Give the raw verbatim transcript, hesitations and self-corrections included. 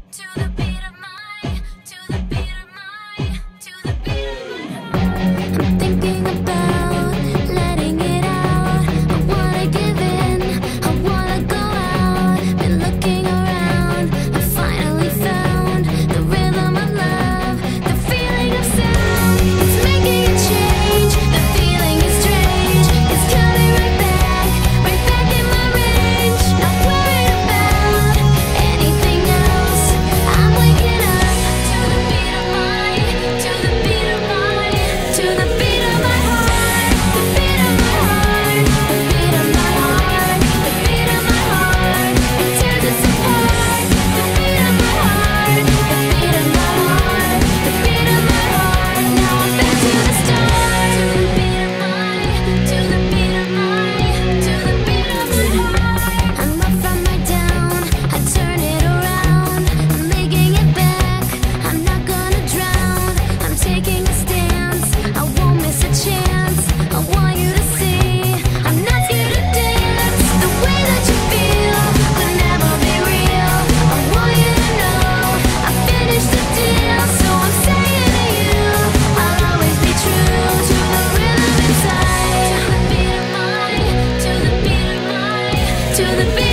to the beat of my, to the beat of my, to the beat of my. I'm thinking about letting it out. I wanna give in, I wanna go out. Been looking around, I finally found the rhythm of love, the feeling of sound. It's making a change, the feeling is strange. It's coming right back, right back in my range. Not worried about anything else. I'm waking up to the beat of my, to the beat of my, to the beat of my heart, the beat of my heart, the beat of my heart, the beat of my heart. It tears us apart. The beat of my heart, the beat of my heart, the beat of my heart. Now I'm back to the start. To the beat of my, to the beat of my, to the beat of my heart. I'm up from my down, I turn it around. I'm making it back, I'm not gonna drown. I'm taking a stance, I won't miss a chance. I want you to see, I'm not scared to dance. The way that you feel could never be real. I want you to know I finished the deal. So I'm saying to you, I'll always be true to the rhythm inside. To the beat of my, to the beat of my, to the beat